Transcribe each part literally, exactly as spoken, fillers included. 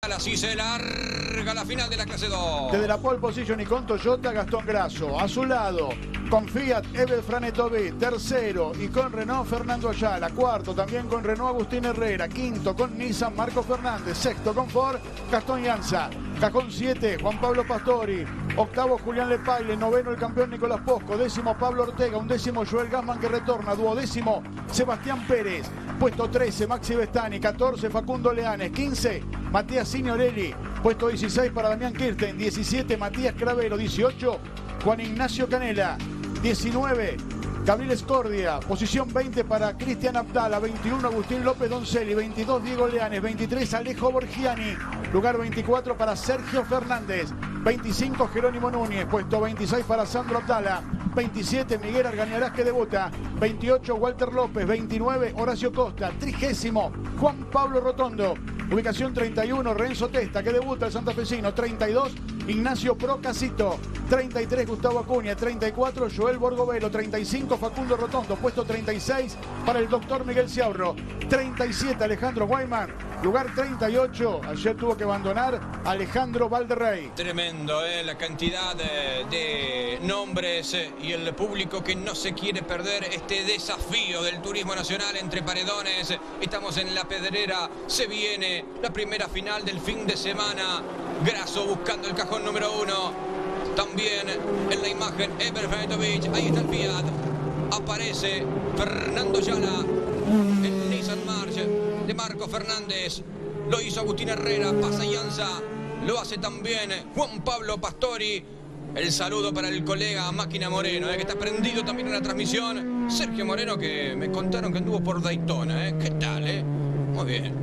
Así se larga la final de la clase dos. Desde la pole position y con Toyota, Gastón Grasso. A su lado, con Fiat, Ebel Franetovic. Tercero, y con Renault, Fernando Ayala. Cuarto, también con Renault, Agustín Herrera. Quinto, con Nissan, Marco Fernández. Sexto, con Ford, Gastón Llanza. Cajón siete, Juan Pablo Pastori. Octavo, Julián Lepaile. Noveno, el campeón Nicolás Posco. Décimo, Pablo Ortega. Undécimo, Joel Gassman, que retorna. Duodécimo, Sebastián Pérez. Puesto trece, Maxi Vestani. catorce, Facundo Leanes. quince, Matías Signorelli. Puesto dieciséis para Damián Kirsten. diecisiete, Matías Cravero. dieciocho, Juan Ignacio Canela. diecinueve, Gabriel Escordia. Posición veinte para Cristian Abdala. veintiuno, Agustín López Doncelli. veintidós, Diego Leanes. veintitrés, Alejo Borgiani. Lugar veinticuatro para Sergio Fernández. veinticinco, Jerónimo Núñez. Puesto veintiséis para Sandro Abdala. veintisiete, Miguel Argañarás, que debuta. veintiocho, Walter López. veintinueve, Horacio Costa. trigésimo, Juan Pablo Rotondo. Ubicación treinta y uno, Renzo Testa, que debuta el santafesino. treinta y dos, Ignacio Procasito. treinta y tres, Gustavo Acuña. treinta y cuatro, Joel Borgovelo. treinta y cinco, Facundo Rotondo. Puesto treinta y seis para el doctor Miguel Ciaurro. treinta y siete, Alejandro Guayman. Lugar treinta y ocho, ayer tuvo que abandonar Alejandro Valderrey. Tremendo, ¿eh? La cantidad de, de nombres eh, y el público que no se quiere perder este desafío del turismo nacional entre paredones. Estamos en La Pedrera, se viene la primera final del fin de semana. Grasso buscando el cajón número uno. También en la imagen Ebel Franetovic, ahí está el Fiat. Aparece Fernando Ayala, el Nissan March de Marco Fernández. Lo hizo Agustín Herrera, pasa Llanza. Lo hace también Juan Pablo Pastori. El saludo para el colega Máquina Moreno, eh, que está prendido también en la transmisión. Sergio Moreno, que me contaron que anduvo por Daytona. Eh. ¿Qué tal? Eh? Muy bien.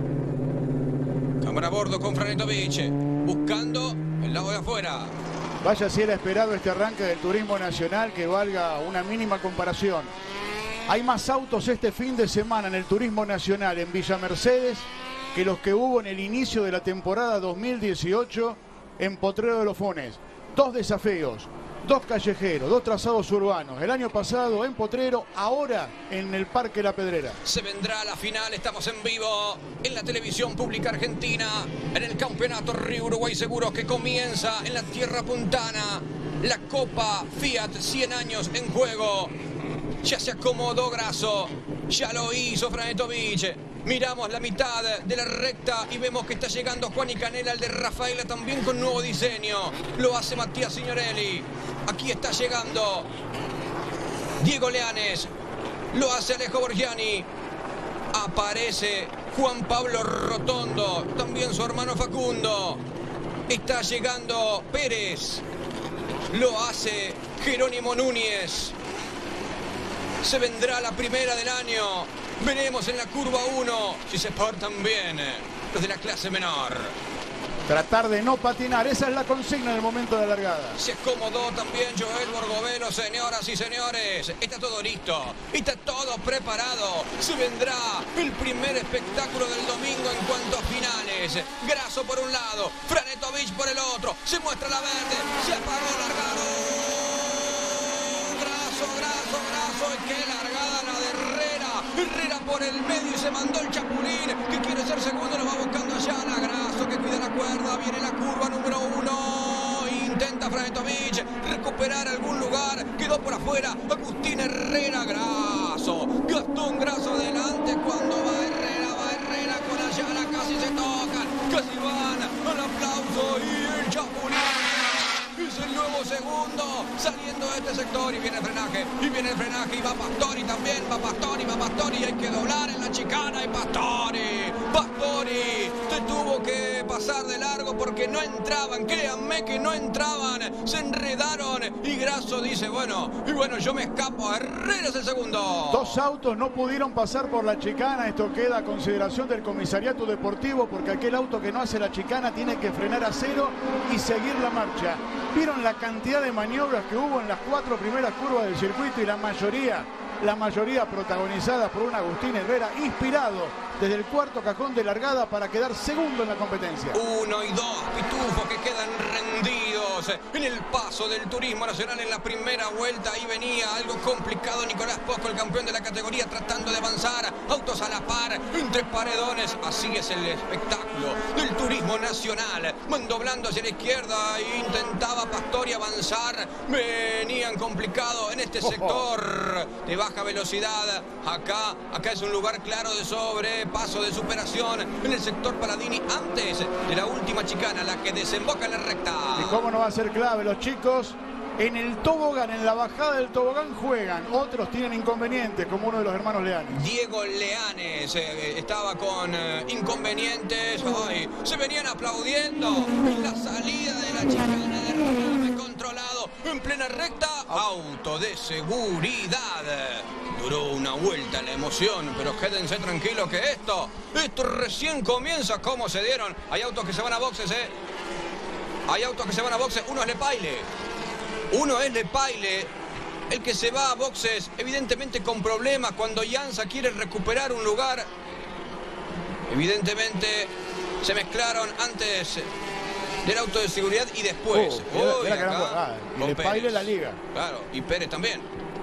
Cámara a bordo con Franetovic, buscando el lado de afuera. Vaya si era esperado este arranque del turismo nacional, que valga una mínima comparación. Hay más autos este fin de semana en el turismo nacional en Villa Mercedes que los que hubo en el inicio de la temporada dos mil dieciocho en Potrero de los Fones. Dos desafíos, dos callejeros, dos trazados urbanos. El año pasado en Potrero, ahora en el Parque La Pedrera. Se vendrá la final, estamos en vivo en la televisión pública argentina, en el campeonato Río Uruguay Seguros, que comienza en la tierra puntana. La Copa Fiat, cien años en juego. Ya se acomodó Grasso, ya lo hizo Franetovic. Miramos la mitad de la recta y vemos que está llegando Juan y Canela, el de Rafaela, también con nuevo diseño. Lo hace Matías Signorelli. Aquí está llegando Diego Leanes. Lo hace Alejo Borgiani. Aparece Juan Pablo Rotondo, también su hermano Facundo. Está llegando Pérez. Lo hace Jerónimo Núñez. Se vendrá la primera del año. Veremos en la curva uno si se portan bien los de la clase menor. Tratar de no patinar, esa es la consigna del momento de largada. Se acomodó también Joel Borgovelo, señoras y señores. Está todo listo, está todo preparado. Se vendrá el primer espectáculo del domingo en cuanto a finales. Grasso por un lado, Franetovic por el otro. Se muestra la verde, se apagó, largaron. Grasso, Grasso, Grasso, y qué largada la de Herrera. Herrera por el medio y se mandó el Chapulín, que quiere ser segundo, lo va buscando Ayala. Grasso, que cuida la cuerda, viene la curva número uno. Intenta Franetovic recuperar algún lugar, quedó por afuera Agustín Herrera. Grasso, Gastón Grasso adelante, cuando va Herrera, va Herrera con Ayala, casi se tocan, casi van al aplauso y el Chapulín es el nuevo segundo saliendo de este sector, y viene el frenaje, y viene el frenaje, y va Pastori también, va Pastori, va Pastori, y hay que doblar en la chicana, y Pastori, Pastori, te tuvo que pasar de largo porque no entraban, créanme que no entraban, se enredaron, y Grasso dice, bueno, y bueno, yo me escapo, Herrera es el segundo. Dos autos no pudieron pasar por la chicana, esto queda a consideración del comisariato deportivo, porque aquel auto que no hace la chicana tiene que frenar a cero y seguir la marcha. Vieron la cantidad de maniobras que hubo en las cuatro primeras curvas del circuito, y la mayoría, la mayoría protagonizadas por un Agustín Herrera inspirado desde el cuarto cajón de largada para quedar segundo en la competencia. Uno y dos pitufos que quedan rendidos en el paso del Turismo Nacional en la primera vuelta. Ahí venía algo complicado Nicolás Posco, el campeón de la categoría, tratando de avanzar. Autos a la par, entre paredones. Así es el espectáculo del Turismo Nacional. Mandoblando hacia la izquierda e intentaba Pastori avanzar. Venían complicados en este sector de baja velocidad. Acá, acá es un lugar claro de sobrepaso, de superación en el sector Paladini antes de la última chicana, la que desemboca en la recta. ¿Y cómo no va a ser clave? Los chicos en el tobogán, en la bajada del tobogán juegan. Otros tienen inconvenientes, como uno de los hermanos Leanes. Diego Leanes eh, estaba con eh, inconvenientes. Ay, se venían aplaudiendo en la salida de la chicana de Renault controlado en plena recta. Auto de seguridad. Duró una vuelta la emoción, pero quédense tranquilos que esto, esto recién comienza. ¿Cómo se dieron? Hay autos que se van a boxes, ¿eh? Hay autos que se van a boxes. Uno es Lepaile. Uno es Lepaile. El que se va a boxes, evidentemente con problemas, cuando Ianza quiere recuperar un lugar. Evidentemente se mezclaron antes del auto de seguridad y después. Oh, mira, mira acá, y Lepaile la liga. Claro, y Pérez también.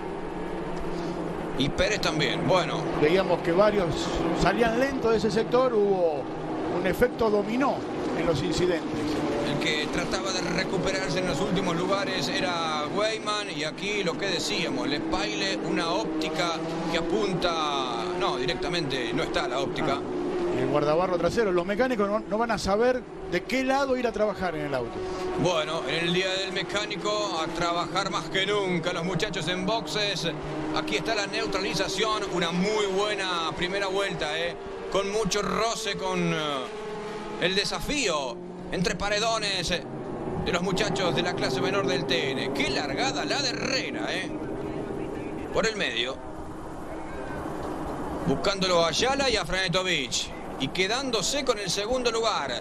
Y Pérez también, bueno. Veíamos que varios salían lentos de ese sector, hubo un efecto dominó en los incidentes. El que trataba de recuperarse en los últimos lugares era Weyman, y aquí lo que decíamos, Lepaile, una óptica que apunta... No, directamente no está la óptica. Ah, el guardabarro trasero, los mecánicos no, no van a saber de qué lado ir a trabajar en el auto. Bueno, en el día del mecánico, a trabajar más que nunca los muchachos en boxes. Aquí está la neutralización, una muy buena primera vuelta, ¿eh? Con mucho roce, con uh, el desafío entre paredones de los muchachos de la clase menor del T N. Qué largada la de Herrera, ¿eh? Por el medio. Buscándolo a Ayala y a Franetovich. Y quedándose con el segundo lugar.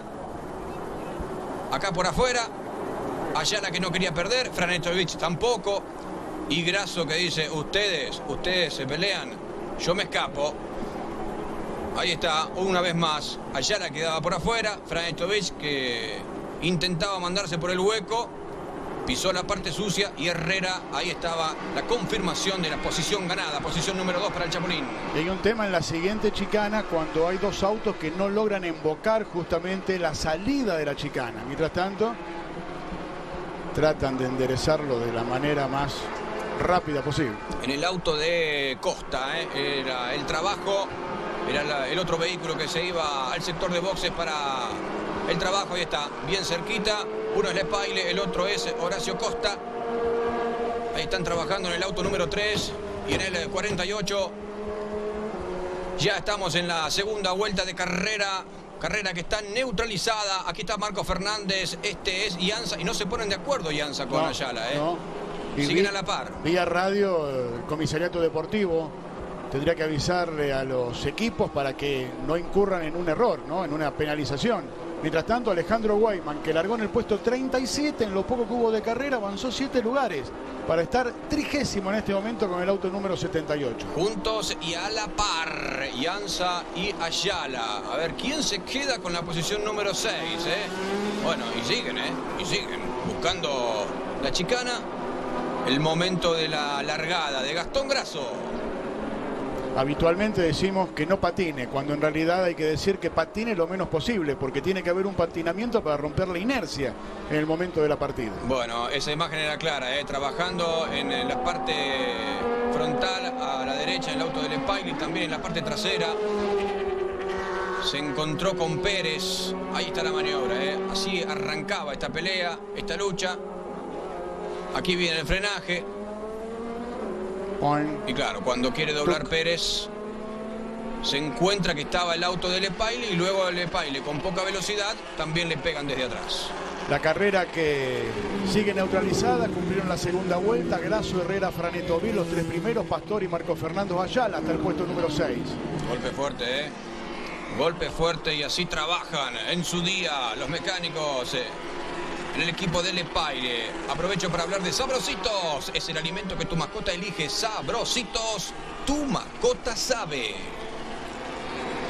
Acá por afuera, Ayala que no quería perder, Franetovich tampoco. Y Grasso que dice, ustedes, ustedes se pelean, yo me escapo. Ahí está, una vez más, Ayala quedaba por afuera, Franetovich que intentaba mandarse por el hueco, pisó la parte sucia y Herrera, ahí estaba la confirmación de la posición ganada, posición número dos para el Chapulín. Y hay un tema en la siguiente chicana cuando hay dos autos que no logran embocar justamente la salida de la chicana. Mientras tanto, tratan de enderezarlo de la manera más rápida posible. En el auto de Costa, ¿eh? Era el trabajo, era la, el otro vehículo que se iba al sector de boxes para el trabajo. Ahí está, bien cerquita. Uno es Lepaile, el otro es Horacio Costa. Ahí están trabajando en el auto número tres y en el cuarenta y ocho. Ya estamos en la segunda vuelta de carrera. Carrera que está neutralizada. Aquí está Marco Fernández, este es Ianza. Y no se ponen de acuerdo Ianza con no, Ayala, ¿eh? No. Y siguen vi, a la par. Vía radio, el comisariato deportivo tendría que avisarle a los equipos para que no incurran en un error, ¿no? En una penalización. Mientras tanto, Alejandro Weyman, que largó en el puesto treinta y siete en lo poco que hubo de carrera, avanzó siete lugares para estar trigésimo en este momento con el auto número setenta y ocho. Juntos y a la par, Ianza y Ayala. A ver, ¿quién se queda con la posición número seis? ¿eh? Bueno, y siguen, ¿eh? Y siguen buscando la chicana. El momento de la largada de Gastón Grasso. Habitualmente decimos que no patine, cuando en realidad hay que decir que patine lo menos posible, porque tiene que haber un patinamiento para romper la inercia en el momento de la partida. Bueno, esa imagen era clara, ¿eh? Trabajando en, en la parte frontal, a la derecha, en el auto del Lepaile, y también en la parte trasera. Se encontró con Pérez, ahí está la maniobra, ¿eh? Así arrancaba esta pelea, esta lucha. Aquí viene el frenaje. Y claro, cuando quiere doblar Pérez, se encuentra que estaba el auto de Lepaile y luego el Lepaile con poca velocidad también le pegan desde atrás. La carrera que sigue neutralizada, cumplieron la segunda vuelta, Grasso, Herrera, Franetovich, los tres primeros, Pastori y Marco Fernando Ayala hasta el puesto número seis. Golpe fuerte, ¿eh? Golpe fuerte, y así trabajan en su día los mecánicos eh, en el equipo de Lepaile. Aprovecho para hablar de Sabrositos. Es el alimento que tu mascota elige. Sabrositos, tu mascota sabe.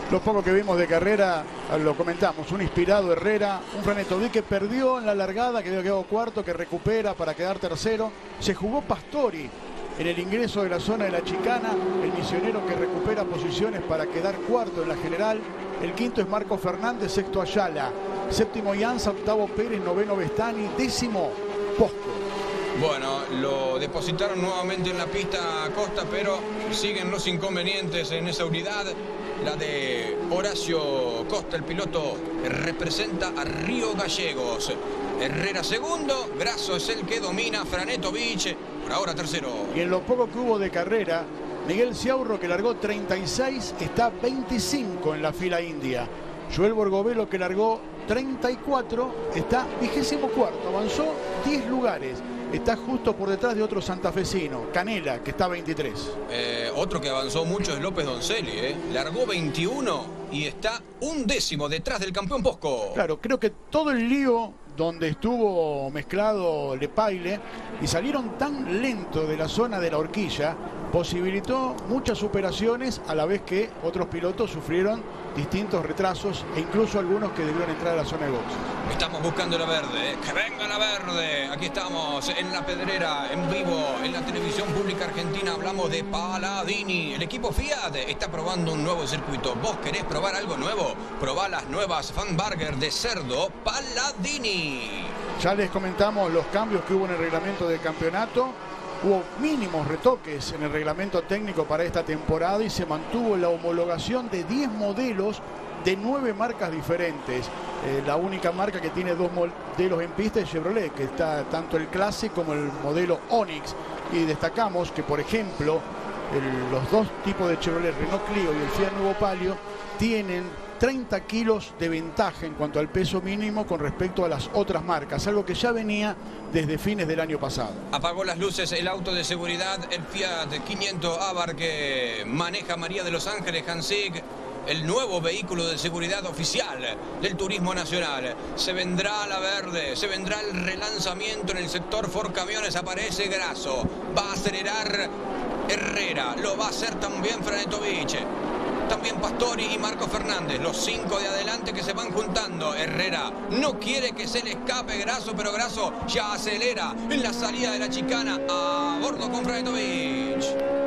Lo poco que vimos de carrera, lo comentamos, un inspirado Herrera, un Franetovic que perdió en la largada, que había quedado cuarto, que recupera para quedar tercero. Se jugó Pastori en el ingreso de la zona de la chicana, el misionero que recupera posiciones para quedar cuarto en la general. El quinto es Marco Fernández, sexto Ayala, séptimo Ianza, octavo Pérez, noveno Bestani, décimo Posco. Bueno, lo depositaron nuevamente en la pista Acosta, pero siguen los inconvenientes en esa unidad. La de Horacio Costa, el piloto que representa a Río Gallegos. Herrera segundo, Grasso es el que domina, Franetovic por ahora tercero. Y en lo poco que hubo de carrera, Miguel Ciaurro, que largó treinta y seis, está veinticinco en la fila india. Joel Borgovelo, que largó treinta y cuatro, está vigésimo cuarto, avanzó diez lugares. Está justo por detrás de otro santafesino, Canela, que está veintitrés. Eh, otro que avanzó mucho es López Doncelli, ¿eh? Largó veintiuno y está un décimo detrás del campeón Posco. Claro, creo que todo el lío donde estuvo mezclado Lepaile y salieron tan lento de la zona de la horquilla, posibilitó muchas superaciones, a la vez que otros pilotos sufrieron distintos retrasos e incluso algunos que debieron entrar a la zona de boxes. Estamos buscando la verde, ¿eh? ¡Que venga la verde! Aquí estamos en La Pedrera, en vivo, en la televisión pública argentina. Hablamos de Paladini. El equipo Fiat está probando un nuevo circuito. ¿Vos querés probar algo nuevo? Probá las nuevas Fanburger de cerdo Paladini. Ya les comentamos los cambios que hubo en el reglamento del campeonato. Hubo mínimos retoques en el reglamento técnico para esta temporada y se mantuvo la homologación de diez modelos de nueve marcas diferentes. Eh, la única marca que tiene dos modelos en pista es Chevrolet, que está tanto el Classic como el modelo Onix. Y destacamos que, por ejemplo, el, los dos tipos de Chevrolet, Renault Clio y el Fiat Nuevo Palio, tienen treinta kilos de ventaja en cuanto al peso mínimo con respecto a las otras marcas, algo que ya venía desde fines del año pasado. Apagó las luces el auto de seguridad, el Fiat quinientos Abarth que maneja María de los Ángeles Hansik, el nuevo vehículo de seguridad oficial del turismo nacional. Se vendrá la verde, se vendrá el relanzamiento en el sector Ford Camiones, aparece Grasso, va a acelerar Herrera, lo va a hacer también Franetovic. También Pastori y Marco Fernández, los cinco de adelante que se van juntando. Herrera no quiere que se le escape Grasso, pero Grasso ya acelera en la salida de la chicana a bordo con Franetovic.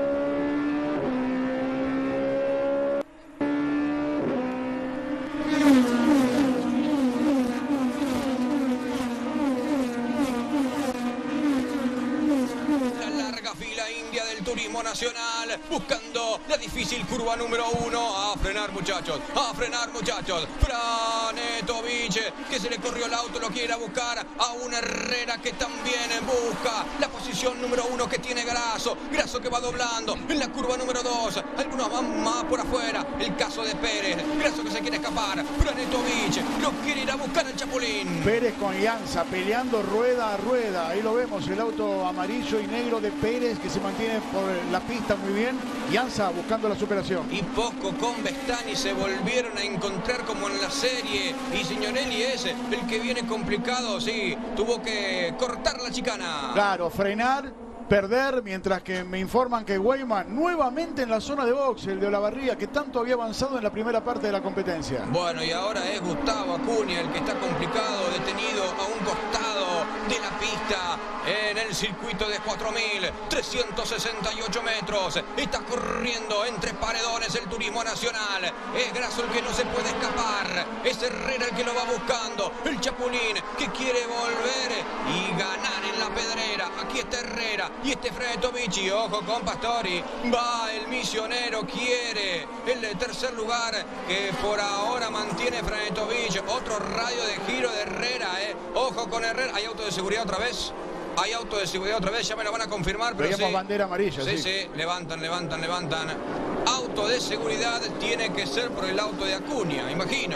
Turismo Nacional, buscando la difícil curva número uno. A frenar, muchachos, a frenar, muchachos. Franetovic, que se le corrió el auto, lo quiere ir a buscar a un Herrera que también busca la posición número uno que tiene Grasso. Grasso que va doblando en la curva número dos. Algunos van más por afuera. El caso de Pérez. Grasso que se quiere escapar. Franetovic lo quiere ir a buscar al Chapulín. Pérez con Ianza peleando rueda a rueda. Ahí lo vemos, el auto amarillo y negro de Pérez que se mantiene por la pista muy bien. Ianza buscando la superación. Y Posco con Bestani se volvieron a encontrar como en la serie. Y Signorelli es el que viene complicado. Sí, tuvo que cortar la chicana. Claro, frenar, perder, mientras que me informan que Weyman nuevamente en la zona de box, el de Olavarría, que tanto había avanzado en la primera parte de la competencia. Bueno, y ahora es Gustavo Acuña el que está complicado, detenido a un costado de la pista en el circuito de cuatro mil trescientos sesenta y ocho metros. Está corriendo entre paredones el turismo nacional. Es Grasso el que no se puede escapar. Es Herrera el que lo va buscando. El Chapulín que quiere volver y ganar en la Pedrera. Aquí está Herrera y este Franetovic. Y ojo con Pastori. Va el misionero, quiere el tercer lugar que por ahora mantiene Franetovic. Otro radio de giro de Herrera. Eh. Ojo con Herrera. ¿Hay auto de seguridad otra vez? Hay auto de seguridad otra vez, ya me lo van a confirmar. Pero veíamos sí, bandera amarilla. Sí, sí, sí, levantan, levantan, levantan. Auto de seguridad tiene que ser por el auto de Acuña, imagino.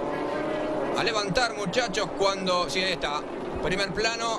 A levantar, muchachos, cuando... Sí, ahí está. Primer plano.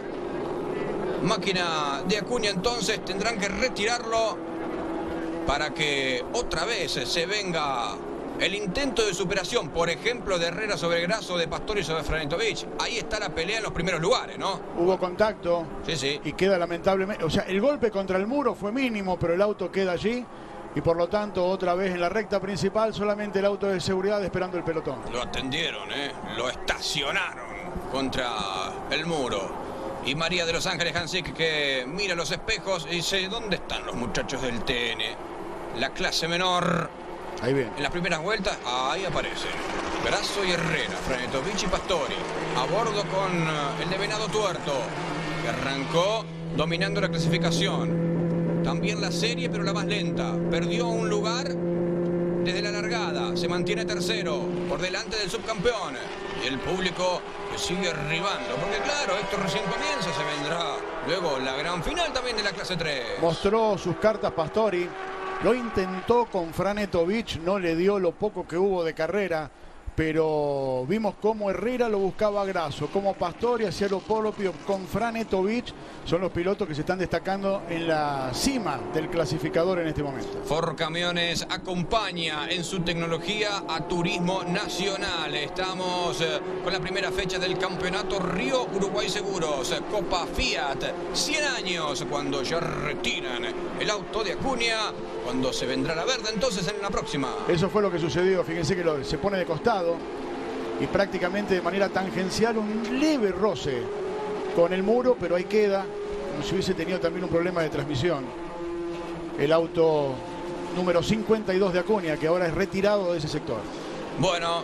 Máquina de Acuña, entonces tendrán que retirarlo para que otra vez se venga el intento de superación, por ejemplo, de Herrera sobre Grasso, de Pastori sobre Franetovic. Ahí está la pelea en los primeros lugares, ¿no? Hubo contacto. Sí, sí. Y queda lamentablemente... O sea, el golpe contra el muro fue mínimo, pero el auto queda allí. y por lo tanto otra vez en la recta principal solamente el auto de seguridad esperando el pelotón. Lo atendieron, ¿eh? Lo estacionaron contra el muro. Y María de Los Ángeles Hansik, que mira los espejos y dice, ¿dónde están los muchachos del T N? La clase menor. Ahí bien. En las primeras vueltas, ahí aparecen Grasso y Herrera, Franetovich y Pastori, a bordo con el de Venado Tuerto, que arrancó dominando la clasificación. También la serie, pero la más lenta. Perdió un lugar desde la largada. Se mantiene tercero, por delante del subcampeón. Y el público que sigue arribando. Porque claro, esto recién comienza, se vendrá luego la gran final también de la clase tres. Mostró sus cartas Pastori. Lo intentó con Franetovich, no le dio lo poco que hubo de carrera, pero vimos cómo Herrera lo buscaba a Grasso, como Pastori hacía lo propio con Franetovich. Son los pilotos que se están destacando en la cima del clasificador en este momento. Ford Camiones acompaña en su tecnología a Turismo Nacional. Estamos eh, con la primera fecha del campeonato Río Uruguay Seguros, Copa Fiat, cien años, cuando ya retiran el auto de Acuña, cuando se vendrá la verde entonces en la próxima. Eso fue lo que sucedió, fíjense que lo, se pone de costado y prácticamente de manera tangencial un leve roce con el muro, pero ahí queda, como si hubiese tenido también un problema de transmisión. El auto número cincuenta y dos de Acuña, que ahora es retirado de ese sector. Bueno,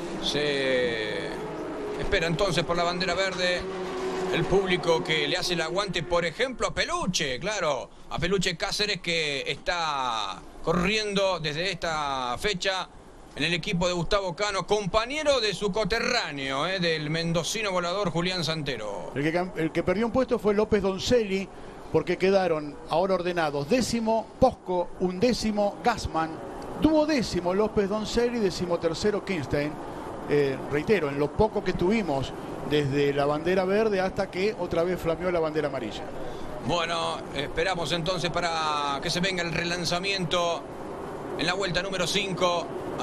se espera entonces por la bandera verde el público que le hace el aguante, por ejemplo, a Peluche, claro, a Peluche Cáceres, que está corriendo desde esta fecha en el equipo de Gustavo Cano, compañero de su coterráneo, eh, del mendocino volador Julián Santero. El que, el que perdió un puesto fue López Doncelli, porque quedaron ahora ordenados décimo Posco, undécimo Gassman, duodécimo López Doncelli, decimotercero Kinstein. Eh, reitero, en lo poco que tuvimos desde la bandera verde hasta que otra vez flameó la bandera amarilla. Bueno, esperamos entonces para que se venga el relanzamiento en la vuelta número cinco.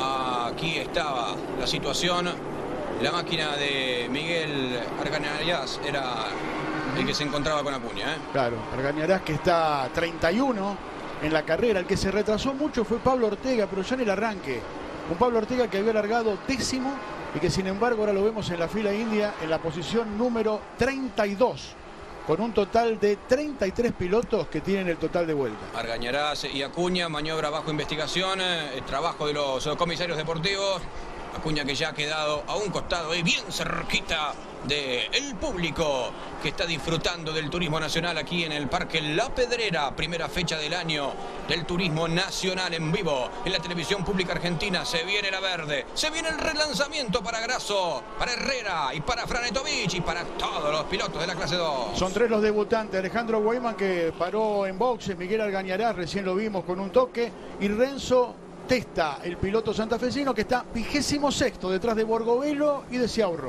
Aquí estaba la situación. La máquina de Miguel Argañarás era el que se encontraba con Acuña, ¿eh? Claro, Argañarás, que está treinta y uno en la carrera. El que se retrasó mucho fue Pablo Ortega, pero ya en el arranque. Un Pablo Ortega que había largado décimo y que sin embargo ahora lo vemos en la fila india en la posición número treinta y dos. Con un total de treinta y tres pilotos que tienen el total de vuelta. Argañarás y Acuña, maniobra bajo investigación, el trabajo de los comisarios deportivos. Acuña que ya ha quedado a un costado y bien cerquita del público que está disfrutando del turismo nacional aquí en el Parque La Pedrera. Primera fecha del año del turismo nacional en vivo en la televisión pública argentina. Se viene la verde, se viene el relanzamiento para Grasso, para Herrera y para Franetovich y para todos los pilotos de la clase dos. Son tres los debutantes. Alejandro Guayman, que paró en boxes, Miguel Argañarás, recién lo vimos con un toque, y Renzo Testa, el piloto santafesino, que está vigésimo sexto detrás de Borgovelo y de Ciaurro.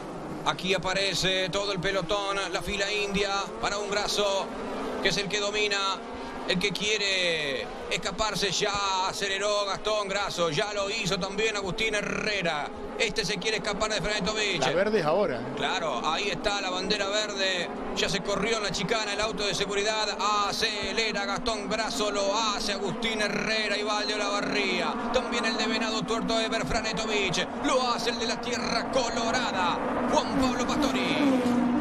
Aquí aparece todo el pelotón, la fila india para un Grasso, que es el que domina, el que quiere escaparse. Ya aceleró Gastón Grasso, ya lo hizo también Agustín Herrera. Este se quiere escapar de Franetovich. La verde es ahora. Claro, ahí está la bandera verde. Ya se corrió en la chicana el auto de seguridad. Acelera Gastón Grasso, lo hace Agustín Herrera y Valde Olavarría. También el de Venado Tuerto, Eber Franetovich. Lo hace el de la Tierra Colorada, Juan Pablo Pastori.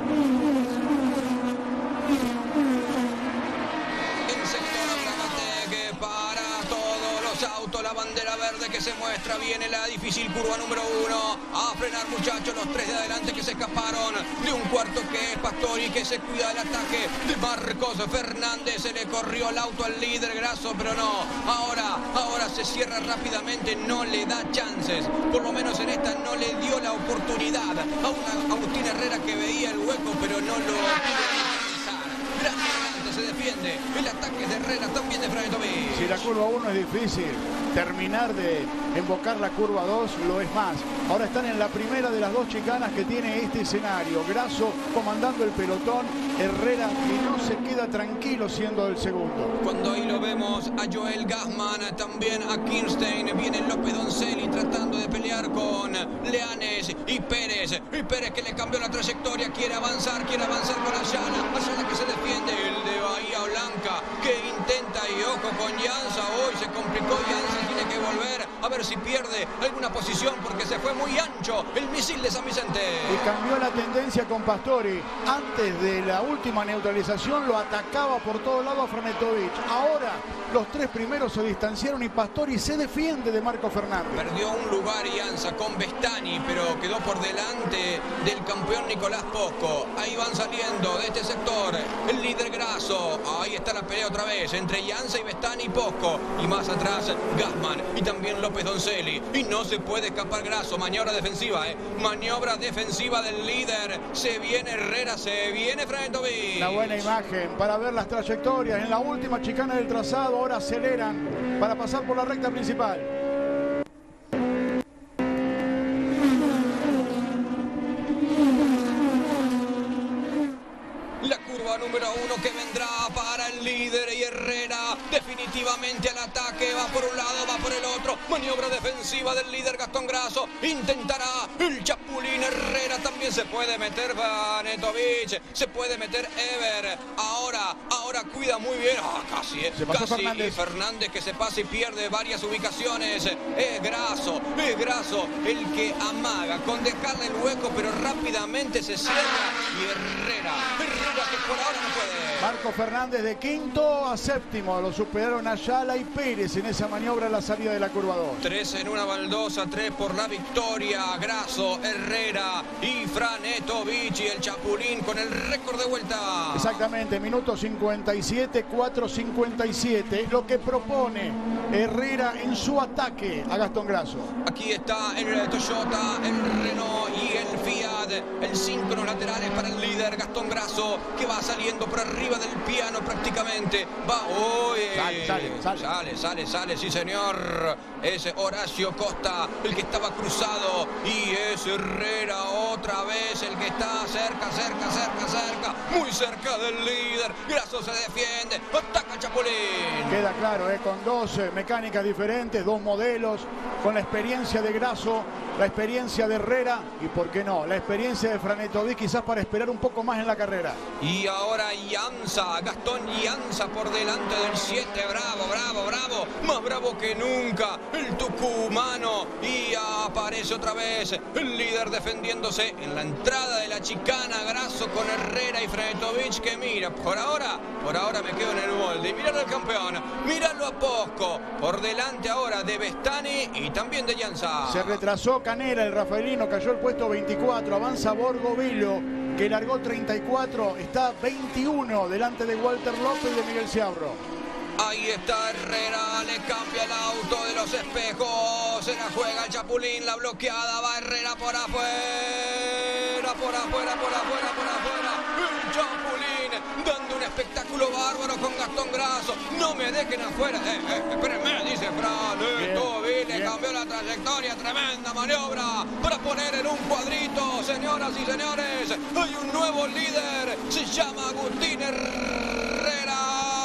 La bandera verde que se muestra, viene la difícil curva número uno. A frenar, muchachos, los tres de adelante que se escaparon de un cuarto, que es Pastori, que se cuida del ataque de Marcos Fernández. Se le corrió el auto al líder Grasso, pero no. Ahora, ahora se cierra rápidamente, no le da chances. Por lo menos en esta no le dio la oportunidad a un Agustín Herrera que veía el hueco, pero no lo alcanzar. Gran adelante, se defiende. El ataque de Herrera, también de Franetovich. Si la curva uno es difícil, terminar de embocar la curva dos, lo es más. Ahora están en la primera de las dos chicanas que tiene este escenario. Grasso comandando el pelotón, Herrera que no se queda tranquilo siendo el segundo. Cuando ahí lo vemos a Joel Gassman, también a Kirstein, viene López Donzelli tratando de pelear con Leanes y Pérez. Y Pérez que le cambió la trayectoria, quiere avanzar, quiere avanzar con Ayala. Ayala que se defiende, el de Bahía Blanca que intenta y ojo con Llanza. Hoy se complicó Llanza, tiene que volver a ver si pierde alguna posición porque se fue muy ancho el misil de San Vicente. Y cambió la tendencia con Pastori. Antes de la última neutralización lo atacaba por todos lados a Franetovic. Ahora los tres primeros se distanciaron y Pastori se defiende de Marco Fernández. Perdió un lugar Llanza con Bestani, pero quedó por delante del campeón Nicolás Posco. Ahí van saliendo de este sector el líder Grasso. Ahí está la pelea otra vez entre Llanza y Bestani y Posco. Y más atrás Gassman y también López Donzelli. Y no se puede escapar Grasso. Maniobra defensiva, ¿eh? Maniobra defensiva del líder. Se viene Herrera, se viene Franetovic. Una buena imagen para ver las trayectorias. En la última chicana del trazado ahora aceleran para pasar por la recta principal. La curva número uno que vendrá para el líder y Herrera definitivamente al ataque, va por un lado, va por el otro, maniobra defensiva del líder Gastón Grasso, intentará el Chapulín. Herrera también se puede meter Franetovic, se puede meter Ever, ahora, ahora cuida muy bien, ah, casi, eh, se pasó casi, Fernández. y Fernández que se pasa y pierde varias ubicaciones, es Grasso, es Grasso el que amaga con dejarle el hueco, pero rápidamente se cierra y Herrera, Herrera que por ahora no puede. Marco Fernández de quinto a séptimo, lo superaron Ayala y Pérez en esa maniobra a la salida de la curva dos. Tres en una baldosa, tres por la victoria. Grasso, Herrera y Franetovic y el Chapulín con el récord de vuelta. Exactamente, minuto cincuenta y siete, cuatro cincuenta y siete, lo que propone Herrera en su ataque a Gastón Grasso. Aquí está el Toyota, el Renault y el Fiat, el cinco en los laterales para el líder Gastón Grasso, que va saliendo por arriba del piano prácticamente. Va hoy. Sale, sale, sale. Sale, sale, sale, sí señor. Es Horacio Costa el que estaba cruzado y es Herrera otra vez el que está cerca, cerca, cerca, cerca, muy cerca del líder. Grasso se defiende, ataca Chapulín. Queda claro, ¿eh? Con dos eh, mecánicas diferentes, dos modelos, con la experiencia de Grasso, la experiencia de Herrera y, ¿por qué no?, la experiencia de Franetovic quizás para esperar un poco más en la carrera. Y ahora Llanza, Gastón Llanza por delante del siete, bravo, bravo, bravo, más bravo que nunca, el tucumano, y aparece otra vez el líder defendiéndose en la entrada de la chicana. Grasso con Herrera y Franetovic que mira, por ahora, por ahora me quedo en el molde, y miralo al campeón, míralo a Posco, por delante ahora de Bestani y también de Llanza. Se retrasó Canera, el rafaelino cayó el puesto veinticuatro, avanza Borgovelo, que largó treinta y cuatro, está veintiuno delante de Walter López y de Miguel Ciabro. Ahí está Herrera, le cambia el auto de los espejos, se la juega el Chapulín, la bloqueada, va Herrera por afuera, por afuera, por afuera, por afuera, el Chapulín dando un espectáculo bárbaro con Gastón Grasso, no me dejen afuera, eh, eh, espérenme, dice Franetovic, le cambió la trayectoria, tremenda maniobra para poner en un cuadrito, señoras y señores, hay un nuevo líder, se llama Agustín Herrera.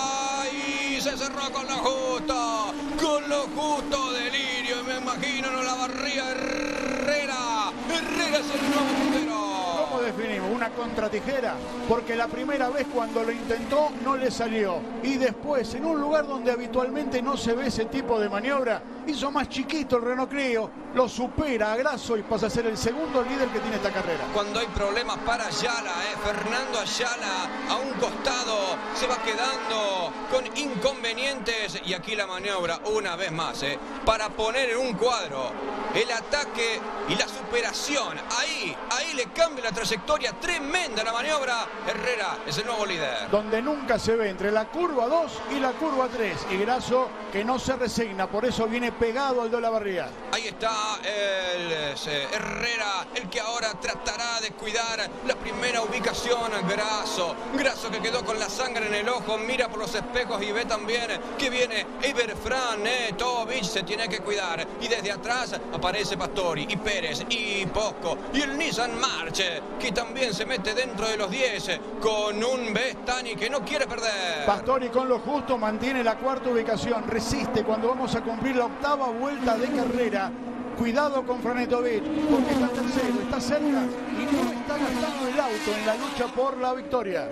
Se cerró con lo justo, con lo justo, delirio, me imagino, no la barría Herrera, Herrera es el nuevo puntero. ¿Cómo definimos? Una contratijera, porque la primera vez cuando lo intentó no le salió, y después en un lugar donde habitualmente no se ve ese tipo de maniobra, hizo más chiquito el Renault Clio, lo supera a Grasso y pasa a ser el segundo líder que tiene esta carrera. Cuando hay problemas para Ayala, eh, Fernando Ayala a un costado se va quedando con inconvenientes, y aquí la maniobra una vez más, eh, para poner en un cuadro el ataque y la superación. Ahí, ahí le cambia la trayectoria, tremenda la maniobra. Herrera es el nuevo líder. Donde nunca se ve entre la curva dos y la curva tres, y Grasso que no se resigna, por eso viene pegado al de Olavarría. Ahí está el eh, Herrera, el que ahora tratará de cuidar la primera ubicación. Grasso, Grasso que quedó con la sangre en el ojo, mira por los espejos y ve también que viene Ever Franetovic, se tiene que cuidar. Y desde atrás aparece Pastori y Pérez y Posco y el Nissan March, que también se mete dentro de los diez con un Bestani que no quiere perder. Pastori con lo justo mantiene la cuarta ubicación, resiste cuando vamos a cumplir la octava vuelta de carrera. Cuidado con Franetovic, porque está tercero, está cerca y no está gastando el auto en la lucha por la victoria.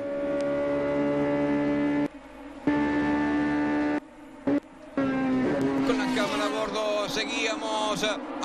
Con la cámara a bordo seguíamos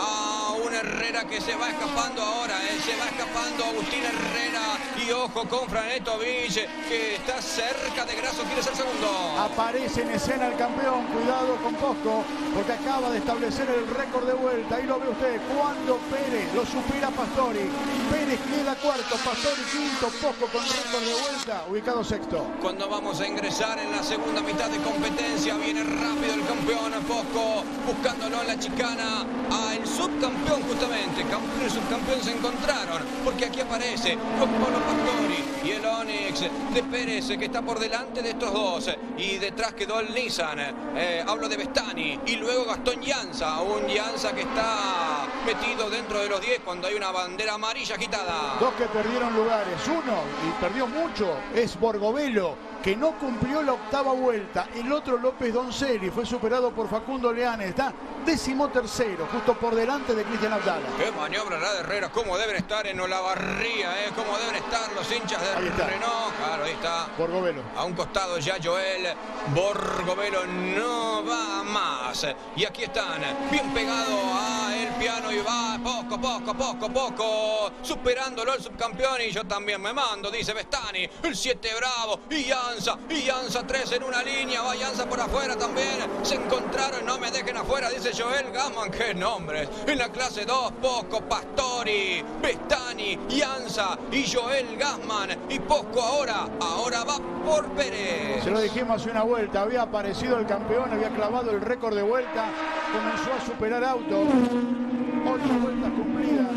a un Herrera que se va escapando ahora, ¿eh? se va escapando Agustín Herrera y ojo con Franetovic que está cerca de Grasso, quiere ser segundo. Aparece en escena el campeón, cuidado con Posco, porque acaba de establecer el récord de vuelta. Ahí lo ve usted, cuando Pérez lo supera Pastori. Pérez queda cuarto, Pastori quinto, Posco con récord de vuelta, ubicado sexto. Cuando vamos a ingresar en la segunda mitad de competencia, viene rápido el campeón Posco, buscándolo en la chicana al subcampeón justamente. Campeón y subcampeón se encontraron, porque aquí aparece Juan Pablo Pastori y el Onix de Pérez que está por delante de estos dos. Y detrás quedó el Nissan, eh, hablo de Bestani y luego Gastón Llanza, un Llanza que está metido dentro de los diez cuando hay una bandera amarilla agitada. Dos que perdieron lugares, uno, y perdió mucho, es Borgovelo, que no cumplió la octava vuelta. El otro, López Doncelli, fue superado por Facundo Leanes, está décimo tercero, justo por delante de Cristian Abdala. Qué maniobra la de Herrera, cómo deben estar en Olavarría, eh, cómo deben estar los hinchas de Renault. Claro, ahí está. Borgovelo. A un costado ya Joel Borgovelo, no va más. Y aquí están, bien pegado a el piano y va poco, poco, poco, poco, superándolo el subcampeón. Y yo también me mando, dice Bestani, el siete Bravo y Llanza, y Llanza tres en una línea, va Llanza por afuera también. Se encontraron, no me dejen afuera, dice Joel Gassman, qué nombres. En la clase dos, Posco, Pastori, Bestani, Llanza y Joel Gassman. Y Posco ahora, ahora va por Pérez. Se lo dijimos hace una vuelta, había aparecido el campeón, había clavado el récord de vuelta, comenzó a superar autos, ocho vueltas cumplidas,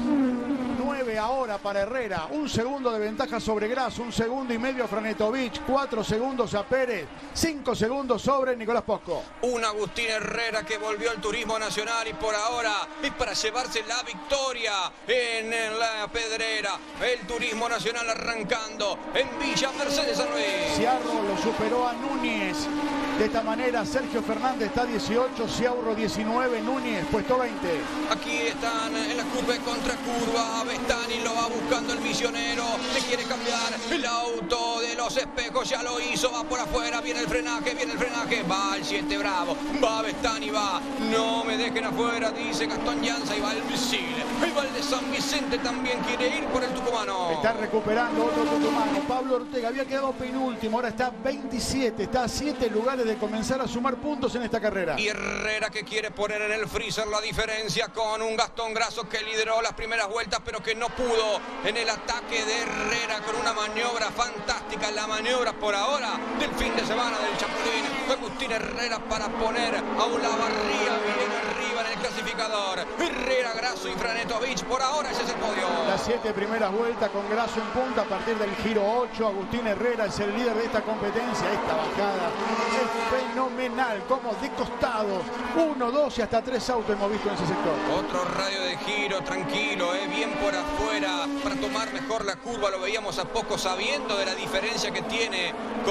nueve ahora para Herrera, un segundo de ventaja sobre Grasso, un segundo y medio a Franetovic, cuatro segundos a Pérez, cinco segundos sobre Nicolás Posco. Un Agustín Herrera que volvió al turismo nacional y por ahora es para llevarse la victoria en la Pedrera. El turismo nacional arrancando en Villa Mercedes San Luis. Ciarro lo superó a Núñez. De esta manera Sergio Fernández está dieciocho, Ciarro diecinueve, Núñez puesto veinte. Aquí están en la curva y contracurva. Bestani lo va buscando el misionero. Le quiere cambiar el auto de los espejos. Ya lo hizo, va por afuera. Viene el frenaje, viene el frenaje. Va el siete Bravo. Va Bestani, va. No me dejen afuera, dice Gastón Llanza. Y va el misil. Ahí va el de San Vicente, también quiere ir por el tucumano. Está recuperando otro tucumano. Pablo Ortega había quedado penúltimo. Ahora está veintisiete. Está a siete lugares de comenzar a sumar puntos en esta carrera. Y Herrera que quiere poner en el freezer la diferencia con un Gastón Grasso que lideró las primeras vueltas pero que no pudo en el ataque de Herrera con una maniobra fantástica, la maniobra por ahora del fin de semana del Chapulín. Agustín Herrera para poner a Olavarría bien arriba en el clasificador. Herrera, Grasso y Franetovic, por ahora ese es el podio. Las siete primeras vueltas con Grasso en punta a partir del giro ocho. Agustín Herrera es el líder de esta competencia. Esta bajada es fenomenal, como de costado. Uno, dos y hasta tres autos hemos visto en ese sector. Otro radio de giro, tranquilo, eh, bien por afuera para tomar mejor la curva. Lo veíamos a poco sabiendo de la diferencia que tiene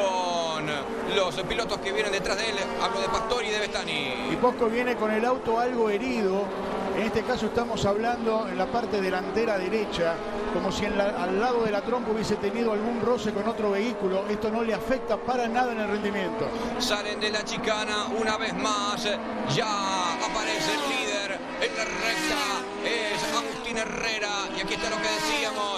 con los pilotos que vienen detrás de él. Hablo de Pastori y de Bestani. Y Posco viene con el auto algo herido. En este caso estamos hablando en la parte delantera derecha, como si en la, al lado de la trompa hubiese tenido algún roce con otro vehículo. Esto no le afecta para nada en el rendimiento. Salen de la chicana una vez más. Ya aparece el líder en la recta. Es Agustín Herrera. Y aquí está lo que decíamos.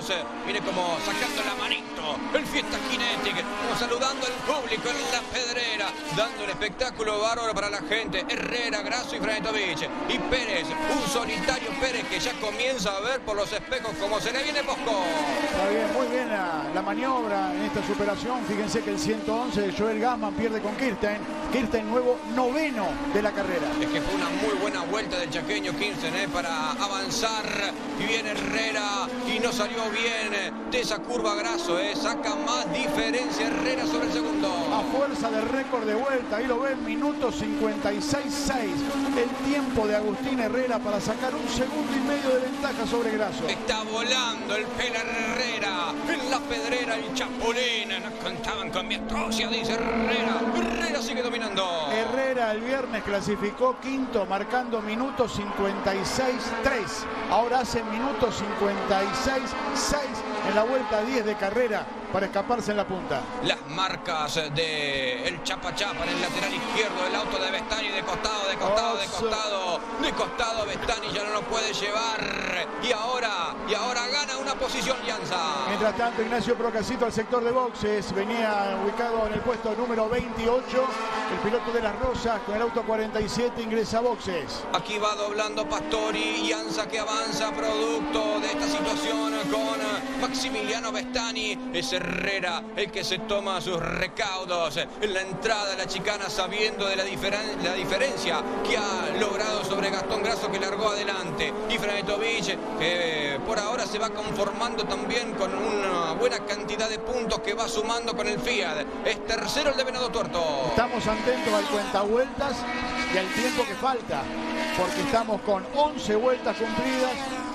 Ríos. Viene como sacando la manito. El Fiesta Kinetic. Como saludando al público en la pedrera. Dando un espectáculo bárbaro para la gente. Herrera, Grasso y Franetovich. Y Pérez. Un solitario Pérez que ya comienza a ver por los espejos como se le viene Posco. Está bien, muy bien la, la maniobra en esta superación. Fíjense que el ciento once de Joel Gassman pierde con Kirstein. Kirstein nuevo noveno de la carrera. Es que fue una muy buena vuelta del chaqueño Kirstein eh, para avanzar. Y viene Herrera y no salió bien de esa curva. Grasso. Eh, saca más diferencia Herrera sobre el segundo. A fuerza de récord de vuelta. Ahí lo ven, minuto cincuenta y seis seis. El tiempo de Agustín Herrera para sacar un segundo y medio de ventaja sobre Grasso. Está volando el Pela Herrera en la pedrera, el Chapulín. Nos contaban con mi astucia, dice Herrera. Herrera sigue dominando. Herrera el viernes clasificó quinto marcando minuto cincuenta y seis tres. Ahora hace minuto cincuenta y seis seis en la vuelta diez de carrera para escaparse en la punta. Las marcas de el Chapa Chapa en el lateral izquierdo del auto de Bestani, de costado, de costado, de costado, de costado. Bestani ya no lo puede llevar. Y ahora, y ahora gana una posición Llanza. Mientras tanto, Ignacio Procasito al sector de boxes. Venía ubicado en el puesto número veintiocho. El piloto de las Rosas con el auto cuarenta y siete ingresa a boxes. Aquí va doblando Pastori. Llanza que avanza producto de esta situación con Maximiliano Bestani. Es Herrera el que se toma sus recaudos en la entrada de la chicana, sabiendo de la, diferen la diferencia que ha logrado sobre Gastón Grasso, que largó adelante. Y Franetovich, que por ahora se va conformando también con una buena cantidad de puntos que va sumando con el Fiat. Es tercero el de Venado Tuerto. Estamos atentos al cuentavueltas y al tiempo que falta, porque estamos con once vueltas cumplidas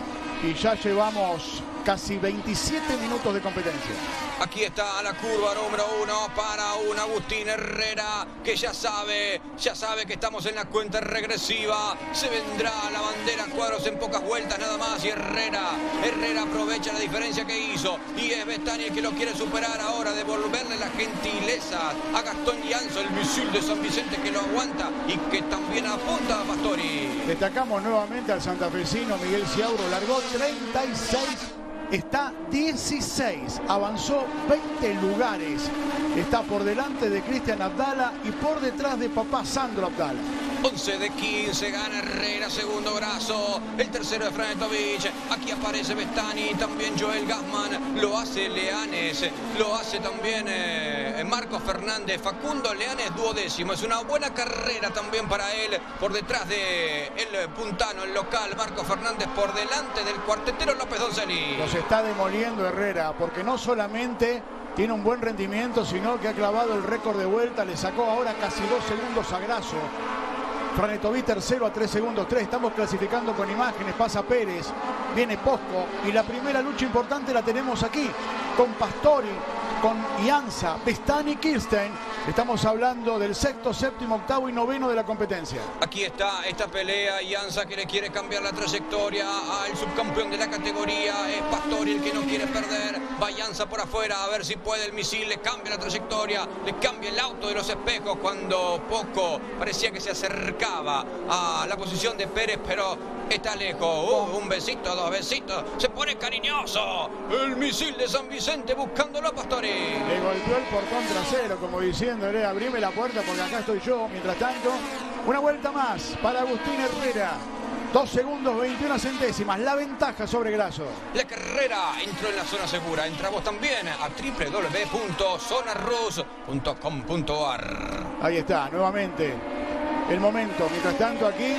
y ya llevamos casi veintisiete minutos de competencia. Aquí está la curva número uno para un Agustín Herrera que ya sabe, ya sabe que estamos en la cuenta regresiva. Se vendrá la bandera cuadros en pocas vueltas nada más. Y Herrera, Herrera aprovecha la diferencia que hizo. Y es Bestani el que lo quiere superar ahora, devolverle la gentileza a Gastón Llanzo, el misil de San Vicente que lo aguanta y que también apunta a Pastori. Destacamos nuevamente al santafesino Miguel Ciauro, largó treinta y seis. Está dieciséis, avanzó veinte lugares. Está por delante de Cristian Abdala y por detrás de papá Sandro Abdala. once de quince, gana Herrera, segundo Grasso, el tercero de Franetovich. Aquí aparece Bestani, también Joel Gassman, lo hace Leanes, lo hace también eh, Marcos Fernández. Facundo Leanes duodécimo, es una buena carrera también para él, por detrás de el puntano, el local, Marcos Fernández, por delante del cuartetero López Donzelli. Los está demoliendo Herrera, porque no solamente tiene un buen rendimiento, sino que ha clavado el récord de vuelta, le sacó ahora casi dos segundos a Grasso. Franetovich tercero a tres segundos tres. Estamos clasificando con imágenes. Pasa Pérez, viene Posco y la primera lucha importante la tenemos aquí con Pastori, con Llanza, Bestani, Kirstein. Estamos hablando del sexto, séptimo, octavo y noveno de la competencia. Aquí está esta pelea. Llanza que le quiere cambiar la trayectoria al subcampeón de la categoría. Es Pastori el que no quiere perder. Va Llanza por afuera a ver si puede el misil. Le cambia la trayectoria, le cambia el auto de los espejos cuando Posco parecía que se acercaba a la posición de Pérez, pero está lejos. Uh, un besito, dos besitos. Se pone cariñoso. El misil de San Vicente buscándolo a Pastori. Le golpeó el portón trasero, como diciéndole, abrime la puerta porque acá estoy yo. Mientras tanto, una vuelta más para Agustín Herrera. dos segundos, veintiuna centésimas. La ventaja sobre Grasso. La carrera entró en la zona segura. Entramos también a doble u doble u doble u punto zona rus punto com punto a r. Ahí está, nuevamente el momento. Mientras tanto, aquí,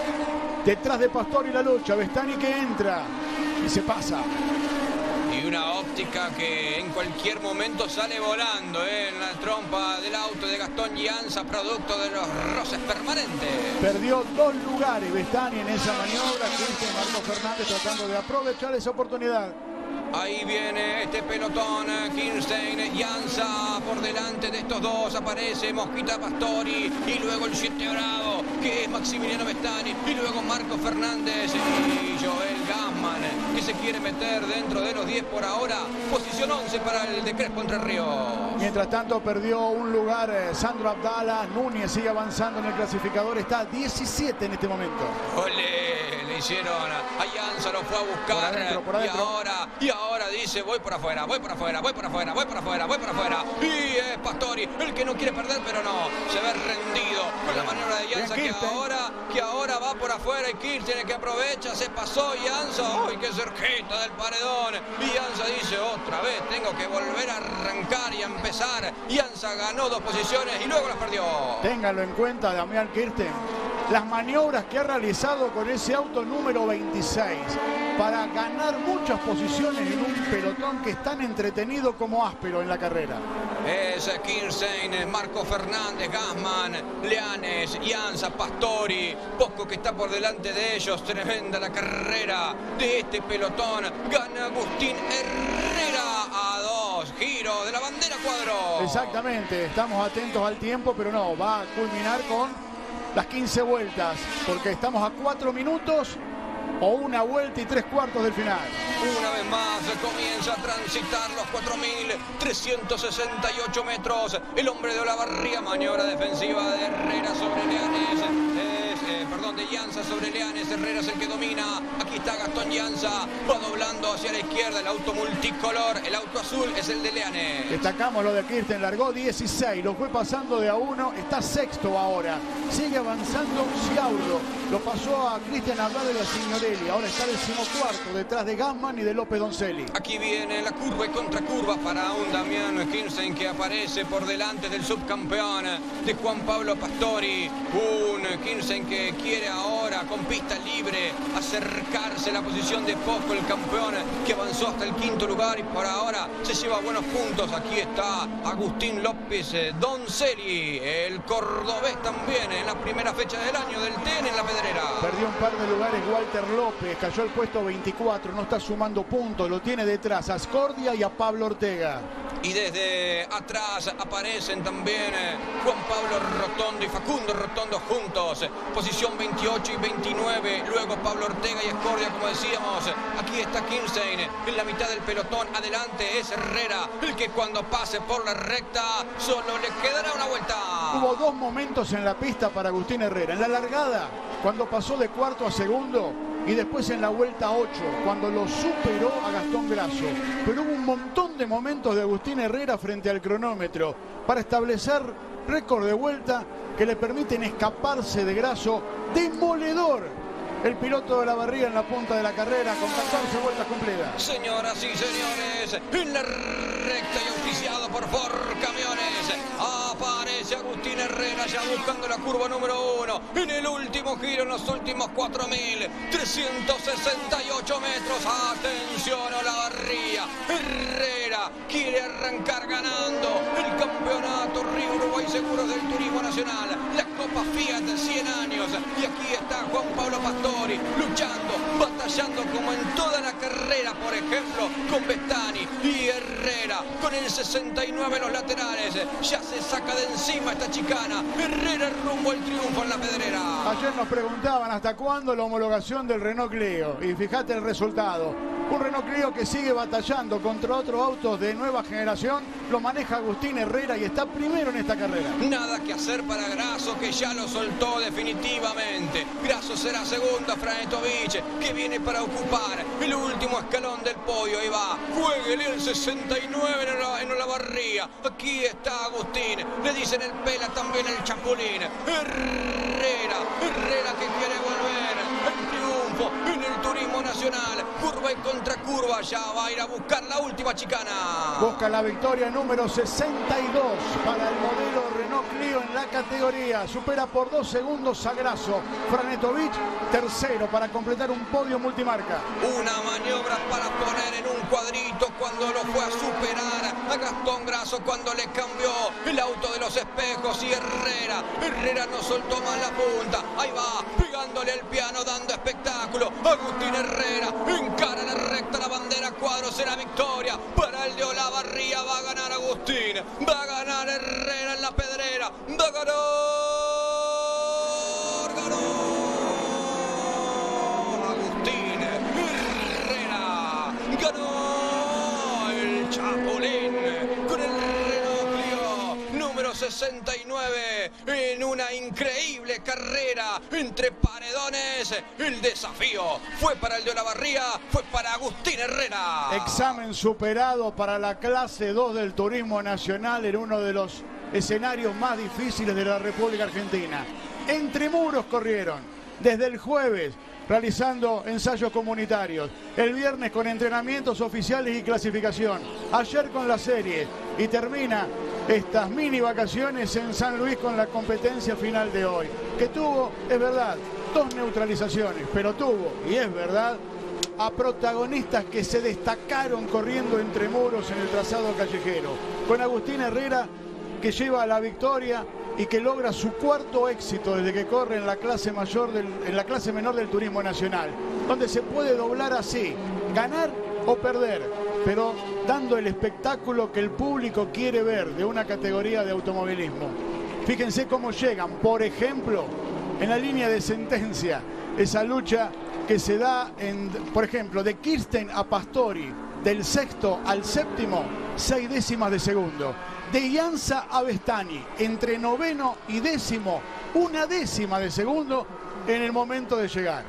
detrás de Pastori la lucha. Bestani que entra y se pasa. Y una óptica que en cualquier momento sale volando ¿eh? en la trompa del auto de Gastón Llanza, producto de los roces permanentes. Perdió dos lugares Bestani en esa maniobra. Cristian Marcos Fernández tratando de aprovechar esa oportunidad. Ahí viene este pelotón, Kirstein, Llanza por delante de estos dos, aparece Mosquita Pastori y luego el siete bravo que es Maximiliano Bestani y luego Marcos Fernández y Joel Gassman que se quiere meter dentro de los diez por ahora, posición once para el de Crespo Entre Ríos. Mientras tanto perdió un lugar eh, Sandro Abdala. Núñez sigue avanzando en el clasificador, está diecisiete en este momento. ¡Ole! Le hicieron a Ianza, lo fue a buscar por adentro, por adentro. y ahora, y ahora dice voy por afuera, voy por afuera, voy por afuera, voy por afuera, voy por afuera. Y es Pastori el que no quiere perder, pero no, se ve rendido con la maniobra de Ianza que ahora, que ahora va por afuera y Kirsten que aprovecha, se pasó Ianza, ¡ay, qué cerquita del paredón! Y Ianza dice otra vez, tengo que volver a arrancar y a empezar. Ianza ganó dos posiciones y luego las perdió. Ténganlo en cuenta, Damián Kirsten, las maniobras que ha realizado con ese auto número veintiséis para ganar muchas posiciones en un pelotón que es tan entretenido como áspero en la carrera. Es Kirsten, Marco Fernández, Gassman, Leanes, Ianza, Pastori, Poco que está por delante de ellos. Tremenda la carrera de este pelotón. Gana Agustín Herrera a dos giros de la bandera cuadro. Exactamente, estamos atentos al tiempo, pero no, va a culminar con las quince vueltas, porque estamos a cuatro minutos o una vuelta y tres cuartos del final. Una vez más comienza a transitar los cuatro mil trescientos sesenta y ocho metros. El hombre de Olavarría, maniobra defensiva de Herrera sobre Leanes. Es, eh, perdón, de Ianza sobre Leanes. Herrera es el que domina. Aquí está Gastón Ianza. Va doblando hacia la izquierda. El auto multicolor. El auto azul es el de Leanes. Destacamos lo de Kirsten. Largó dieciséis. Lo fue pasando de a uno. Está sexto ahora. Sigue avanzando Ciaurlo. Lo pasó a Cristian Abad de la Signorelli. Ahora está decimocuarto detrás de Gassman y de López Doncelli. Aquí viene la curva y contracurva para un Damián Kirsten que aparece por delante del subcampeón de Juan Pablo Pastori. Un Kirsten que quiere ahora con pista libre acercarse a la posición de Poco, el campeón que avanzó hasta el quinto lugar y por ahora se lleva buenos puntos. Aquí está Agustín López Doncelli, el cordobés también en la primera fecha del año del T N en la Pedrera. Perdió un par de lugares Walter López, cayó al puesto veinticuatro, no está sumando puntos, lo tiene detrás a Scordia y a Pablo Ortega. Y desde atrás aparecen también Juan Pablo Rotondo y Facundo Rotondo juntos. Posición veintiocho y veintinueve. Luego Pablo Ortega y Scordia, como decíamos. Aquí está Kirsten en la mitad del pelotón. Adelante es Herrera, el que cuando pase por la recta solo le quedará una vuelta. Hubo dos momentos en la pista para Agustín Herrera. En la largada, cuando pasó de cuarto a segundo. Y después en la vuelta ocho, cuando lo superó a Gastón Grasso. Pero hubo un montón de momentos de Agustín Herrera frente al cronómetro para establecer récord de vuelta que le permiten escaparse de Grasso. Demoledor el piloto de Olavarría en la punta de la carrera con catorce vueltas completas. Señoras y señores, en la recta y auspiciado por Ford Camiones, aparece Agustín Herrera ya buscando la curva número uno. En el último giro, en los últimos cuatro mil trescientos sesenta y ocho metros. Atención, Olavarría. Herrera quiere arrancar ganando el campeonato Río Uruguay Seguros del Turismo Nacional. La Copa Fiat cien años. Y aquí está Juan Pablo Pastori luchando, batallando como en toda la carrera, por ejemplo, con Bestani y Herrera. Con el sesenta y nueve en los laterales. Ya se saca de encima esta chicana. Herrera rumbo al triunfo en la Pedrera. Ayer nos preguntaban hasta cuándo la homologación del Renault Clio. Y fíjate el resultado. Un Renault Clio que sigue batallando contra otros autos de nueva generación. Lo maneja Agustín Herrera y está primero en esta carrera. Nada que hacer para Grasso, que ya lo soltó definitivamente. Grasso será segundo, Franetovich, que viene para ocupar el último escalón del podio. Ahí va, jueguele el sesenta y nueve en Olavarría. Aquí está Agustín, le dicen el Pela, también el Chapulín. Herrera, Herrera que quiere volver el triunfo en el turismo nacional. Curva y contracurva, ya va a ir a buscar la última chicana. Busca la victoria número sesenta y dos para el modelo Renault Clio en la categoría. Supera por dos segundos a Grasso. Franetovich, tercero para completar un podio multimarca. Una maniobra para poner en un cuadrito cuando lo fue a superar a Gastón Grasso, cuando le cambió el auto de los espejos. Y Herrera, Herrera no soltó más la punta. Ahí va, pegándole el piano, dando espectáculo. Agustín Herrera encara la recta, la bandera cuadro, será victoria para el de Olavarría. Va a ganar Agustín, va a ganar Herrera en la Pedrera, va a ganar, ganó Agustín Herrera, ganó el Chapulín con el Renault Clio número número sesenta y nueve, en una increíble carrera entre paredones. El desafío fue para el de Olavarría, fue para Agustín Herrera. Examen superado para la clase dos del turismo nacional en uno de los escenarios más difíciles de la República Argentina. Entre muros corrieron desde el jueves, realizando ensayos comunitarios, el viernes con entrenamientos oficiales y clasificación, ayer con la serie, y termina estas mini vacaciones en San Luis con la competencia final de hoy, que tuvo, es verdad, dos neutralizaciones, pero tuvo, y es verdad, a protagonistas que se destacaron corriendo entre muros en el trazado callejero, con Agustín Herrera, que lleva la victoria y que logra su cuarto éxito desde que corre en la clase mayor del, en la clase menor del turismo nacional, donde se puede doblar así, ganar o perder, pero dando el espectáculo que el público quiere ver de una categoría de automovilismo. Fíjense cómo llegan, por ejemplo, en la línea de sentencia, esa lucha que se da, en, por ejemplo, de Kirsten a Pastori, del sexto al séptimo, seis décimas de segundo. De Ianza a Bestani, entre noveno y décimo, una décima de segundo en el momento de llegar.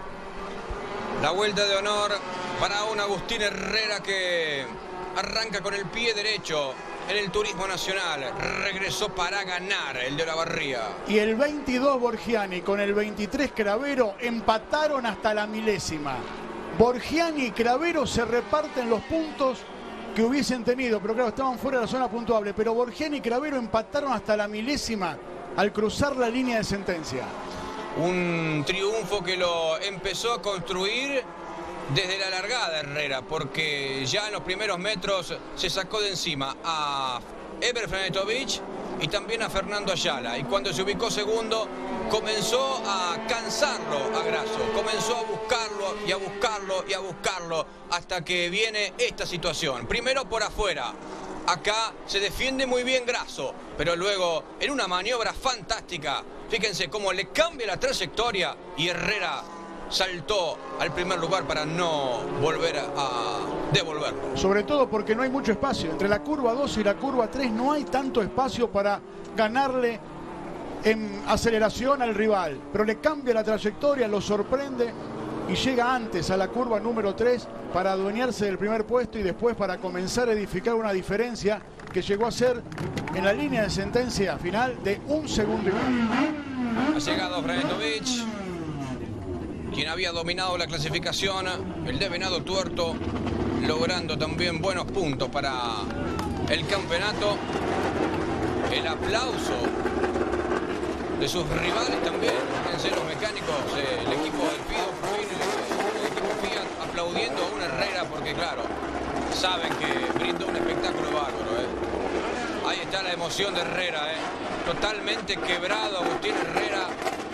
La vuelta de honor para un Agustín Herrera que arranca con el pie derecho en el turismo nacional. Regresó para ganar el de Olavarría. Y el veintidós Borgiani con el veintitrés Cravero empataron hasta la milésima. Borgiani y Cravero se reparten los puntos que hubiesen tenido, pero claro, estaban fuera de la zona puntuable, pero Borgiani y Cravero empataron hasta la milésima al cruzar la línea de sentencia. Un triunfo que lo empezó a construir desde la largada Herrera, porque ya en los primeros metros se sacó de encima a Eber Franetovic y también a Fernando Ayala, y cuando se ubicó segundo comenzó a cansarlo a Grasso, comenzó a buscarlo y a buscarlo y a buscarlo hasta que viene esta situación. Primero por afuera, acá se defiende muy bien Grasso, pero luego en una maniobra fantástica, fíjense cómo le cambia la trayectoria y Herrera saltó al primer lugar para no volver a devolverlo. Sobre todo porque no hay mucho espacio. Entre la curva dos y la curva tres no hay tanto espacio para ganarle en aceleración al rival. Pero le cambia la trayectoria, lo sorprende y llega antes a la curva número tres para adueñarse del primer puesto y después para comenzar a edificar una diferencia que llegó a ser en la línea de sentencia final de un segundo y medio. Ha llegado Franetovic, quien había dominado la clasificación, el de Venado Tuerto, logrando también buenos puntos para el campeonato. El aplauso de sus rivales también, fíjense los mecánicos, eh, el equipo del Fido, el, el equipo Fiat aplaudiendo a un Herrera porque claro, saben que brindó un espectáculo bárbaro. Eh. Ahí está la emoción de Herrera, eh. Totalmente quebrado Agustín Herrera.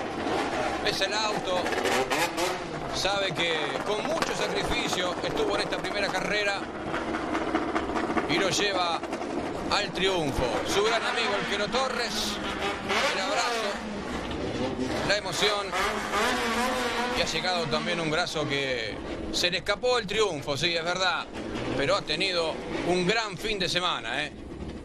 Es el auto, sabe que con mucho sacrificio estuvo en esta primera carrera y lo lleva al triunfo. Su gran amigo el Quero Torres, el abrazo, la emoción, y ha llegado también un Grasso que se le escapó el triunfo, sí, es verdad, pero ha tenido un gran fin de semana, ¿eh?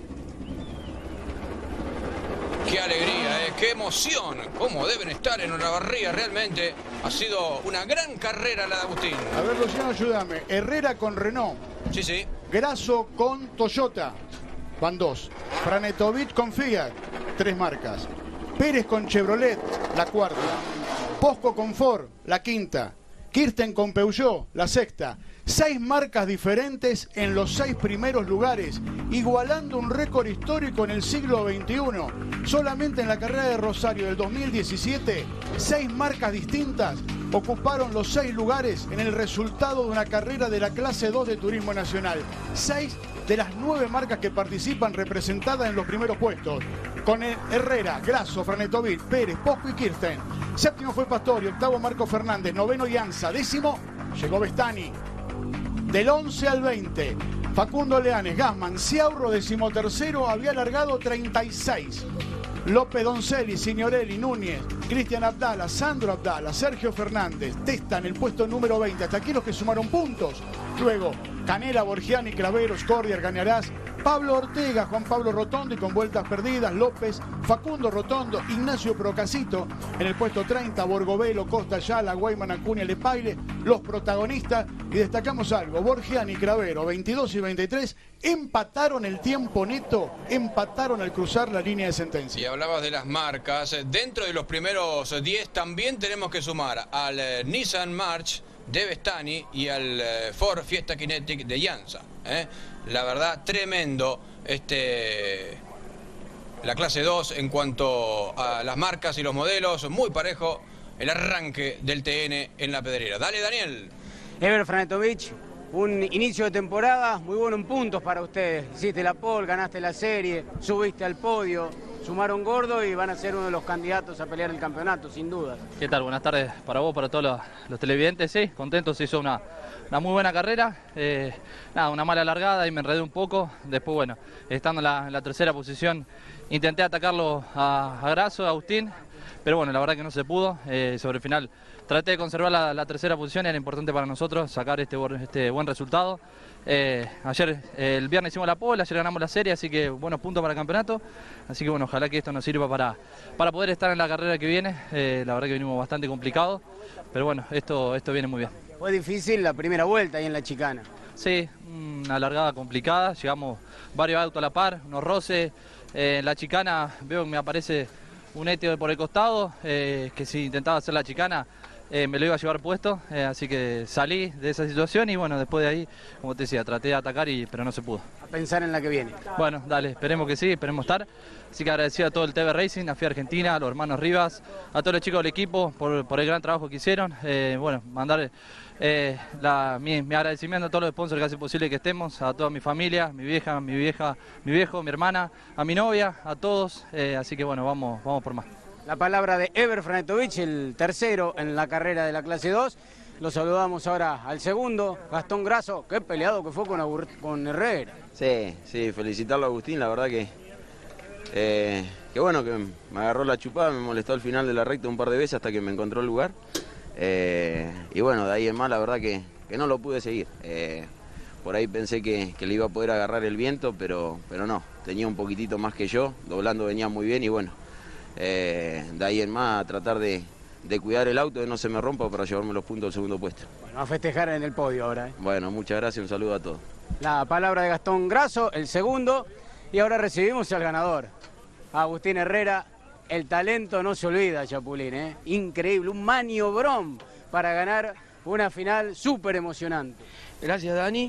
Qué alegría, ¿eh? Qué emoción, cómo deben estar en Olavarría, realmente ha sido una gran carrera la de Agustín. A ver, Luciano, ayúdame. Herrera con Renault. Sí, sí. Grasso con Toyota, van dos. Franetovic con Fiat, tres marcas. Pérez con Chevrolet, la cuarta. Posco con Ford, la quinta. Kirsten con Peugeot, la sexta. Seis marcas diferentes en los seis primeros lugares, igualando un récord histórico en el siglo veintiuno. Solamente en la carrera de Rosario del dos mil diecisiete, seis marcas distintas ocuparon los seis lugares en el resultado de una carrera de la clase dos de Turismo Nacional. Seis de las nueve marcas que participan representadas en los primeros puestos, con Herrera, Grasso, Franetovic, Pérez, Posco y Kirsten. Séptimo fue Pastori, octavo Marco Fernández, noveno Ianza, décimo llegó Bestani. Del once al veinte, Facundo Leanes, Gassman, Ciaurro, decimotercero, había largado treinta y seis. López Doncelli, Signorelli, Núñez, Cristian Abdala, Sandro Abdala, Sergio Fernández, Testa en el puesto número veinte. Hasta aquí los que sumaron puntos. Luego, Canela, Borgiani, Claveros, Cordier, Gañarás, Pablo Ortega, Juan Pablo Rotondo y con vueltas perdidas, López, Facundo Rotondo, Ignacio Procasito. En el puesto treinta, Borgovelo, Costa Ayala, Guayman, Acuña, Lepaile, los protagonistas. Y destacamos algo, Borgiani y Clavero, veintidós y veintitrés, empataron el tiempo neto, empataron al cruzar la línea de sentencia. Y hablabas de las marcas. Dentro de los primeros diez también tenemos que sumar al eh, Nissan March de Vestani y al eh, Ford Fiesta Kinetic de Llanza. ¿eh? La verdad, tremendo este, la clase dos en cuanto a las marcas y los modelos. Muy parejo el arranque del T N en la Pedrera. Dale, Daniel. Ever Franetovich, un inicio de temporada muy bueno en puntos para ustedes. Hiciste la pole, ganaste la serie, subiste al podio, sumaron gordo y van a ser uno de los candidatos a pelear el campeonato, sin duda. ¿Qué tal? Buenas tardes para vos, para todos los, los televidentes. Sí, contentos, se hizo una, una muy buena carrera. Eh, nada, una mala largada y me enredé un poco. Después, bueno, estando en la, en la tercera posición, intenté atacarlo a, a Grasso, a Agustín, pero bueno, la verdad que no se pudo. Eh, sobre el final traté de conservar la, la tercera posición, era importante para nosotros sacar este, este buen resultado. Eh, ayer, eh, el viernes hicimos la pole, ayer ganamos la serie, así que buenos puntos para el campeonato. Así que bueno, ojalá que esto nos sirva para, para poder estar en la carrera que viene. Eh, la verdad que venimos bastante complicados, pero bueno, esto, esto viene muy bien. Fue difícil la primera vuelta ahí en la chicana. Sí, una largada complicada, llegamos varios autos a la par, unos roces. Eh, en la chicana veo que me aparece un Etio por el costado, eh, que si intentaba hacer la chicana eh, me lo iba a llevar puesto, eh, así que salí de esa situación y bueno, después de ahí, como te decía, traté de atacar, y, pero no se pudo. A pensar en la que viene. Bueno, dale, esperemos que sí, esperemos estar. Así que agradecido a todo el T V Racing, a F I A Argentina, a los hermanos Rivas, a todos los chicos del equipo por, por el gran trabajo que hicieron. Eh, bueno, mandar eh, la, mi, mi agradecimiento a todos los sponsors que hacen posible que estemos, a toda mi familia, mi vieja, mi vieja, mi viejo, mi hermana, a mi novia, a todos. Eh, así que bueno, vamos, vamos por más. La palabra de Ever Franetovich, el tercero en la carrera de la clase dos. Lo saludamos ahora al segundo, Gastón Grasso. Qué peleado que fue con, Agur con Herrera. Sí, sí, felicitarlo a Agustín, la verdad que, eh, que bueno, que me agarró la chupada, me molestó al final de la recta un par de veces hasta que me encontró el lugar. Eh, y bueno, de ahí en más la verdad que, que no lo pude seguir. Eh, por ahí pensé que, que le iba a poder agarrar el viento, pero, pero no, tenía un poquitito más que yo, doblando venía muy bien y bueno. Eh, de ahí en más a tratar de, de cuidar el auto, de no se me rompa para llevarme los puntos al segundo puesto. Bueno, a festejar en el podio ahora. ¿eh? Bueno, muchas gracias, un saludo a todos. La palabra de Gastón Grasso, el segundo, y ahora recibimos al ganador, Agustín Herrera. El talento no se olvida, Chapulín, ¿eh? Increíble, un maniobrón para ganar una final súper emocionante. Gracias, Dani.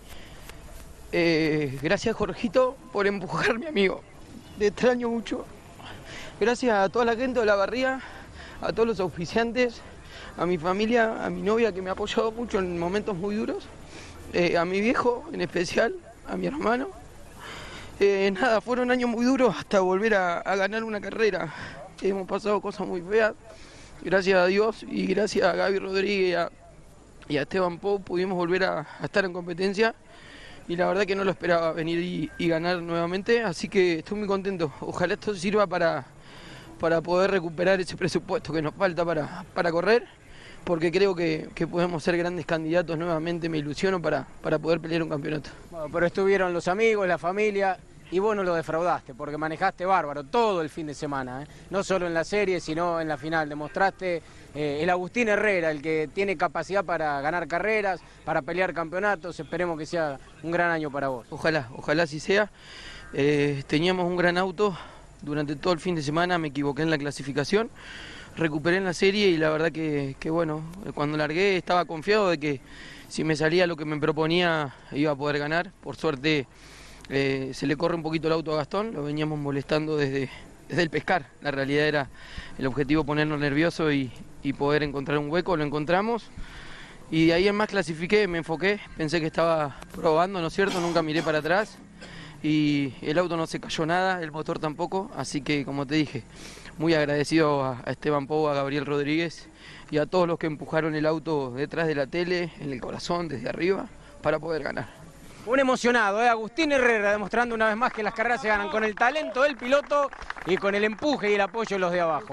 Eh, gracias, Jorgito, por empujarme, amigo. Te extraño mucho. Gracias a toda la gente de la barría, a todos los auspiciantes, a mi familia, a mi novia que me ha apoyado mucho en momentos muy duros, eh, a mi viejo en especial, a mi hermano. Eh, nada, fueron años muy duros hasta volver a, a ganar una carrera. Hemos pasado cosas muy feas, gracias a Dios y gracias a Gaby Rodríguez y a, y a Esteban Pou pudimos volver a, a estar en competencia. Y la verdad que no lo esperaba venir y, y ganar nuevamente, así que estoy muy contento. Ojalá esto sirva para, para poder recuperar ese presupuesto que nos falta para, para correr, porque creo que, que podemos ser grandes candidatos nuevamente, me ilusiono para, para poder pelear un campeonato. Bueno, pero estuvieron los amigos, la familia, y vos no lo defraudaste, porque manejaste bárbaro todo el fin de semana, ¿eh? No solo en la serie, sino en la final. Demostraste eh, el Agustín Herrera, el que tiene capacidad para ganar carreras, para pelear campeonatos. Esperemos que sea un gran año para vos. Ojalá, ojalá así sea. Eh, teníamos un gran auto durante todo el fin de semana, me equivoqué en la clasificación, recuperé en la serie y la verdad que, que bueno, cuando largué estaba confiado de que si me salía lo que me proponía iba a poder ganar. Por suerte eh, se le corre un poquito el auto a Gastón, lo veníamos molestando desde, desde el pescar. La realidad era el objetivo ponernos nerviosos y, y poder encontrar un hueco, lo encontramos. Y de ahí en más clasifiqué, me enfoqué, pensé que estaba probando, ¿no es cierto? Nunca miré para atrás. Y el auto no se cayó nada, el motor tampoco, así que como te dije, muy agradecido a Esteban Pou, a Gabriel Rodríguez y a todos los que empujaron el auto detrás de la tele, en el corazón, desde arriba, para poder ganar. Un emocionado, ¿eh? Agustín Herrera demostrando una vez más que las carreras se ganan con el talento del piloto y con el empuje y el apoyo de los de abajo.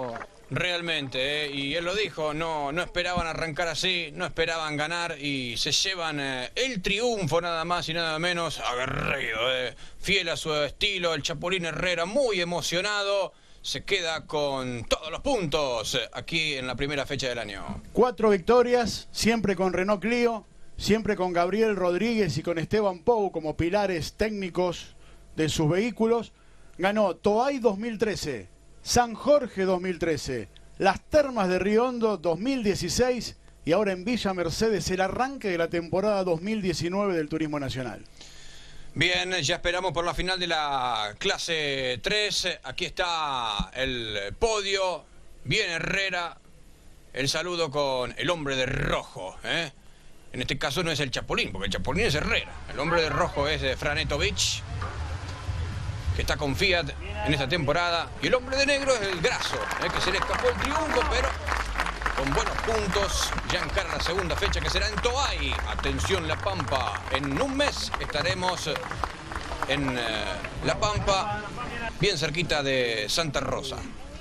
Realmente, ¿eh? Y él lo dijo, no, no esperaban arrancar así, no esperaban ganar y se llevan eh, el triunfo nada más y nada menos. Aguerrido, eh. Fiel a su estilo, el Chapulín Herrera muy emocionado. Se queda con todos los puntos aquí en la primera fecha del año. Cuatro victorias, siempre con Renault Clio, siempre con Gabriel Rodríguez y con Esteban Pou como pilares técnicos de sus vehículos. Ganó Toay dos mil trece, San Jorge dos mil trece, Las Termas de Río Hondo dos mil dieciséis y ahora en Villa Mercedes el arranque de la temporada dos mil diecinueve del Turismo Nacional. Bien, ya esperamos por la final de la clase tres. Aquí está el podio. Bien Herrera. El saludo con el hombre de rojo. ¿eh? En este caso no es el Chapulín, porque el Chapulín es Herrera. El hombre de rojo es Franetovich, que está con Fiat en esta temporada. Y el hombre de negro es el Grasso, ¿eh? que se le escapó el triunfo, pero con buenos puntos. Ya encara la segunda fecha, que será en Toay. Atención La Pampa. En un mes estaremos en eh, La Pampa, bien cerquita de Santa Rosa.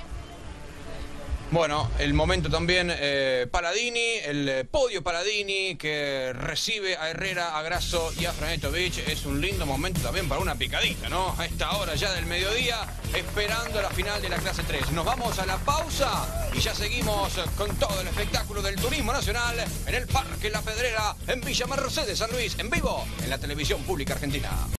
Bueno, el momento también eh, Paladini, el eh, podio Paladini que recibe a Herrera, a Grasso y a Franetovich. Es un lindo momento también para una picadita, ¿no? A esta hora ya del mediodía, esperando la final de la clase tres. Nos vamos a la pausa y ya seguimos con todo el espectáculo del Turismo Nacional en el Parque La Pedrera, en Villa Mercedes, San Luis, en vivo, en la televisión pública argentina.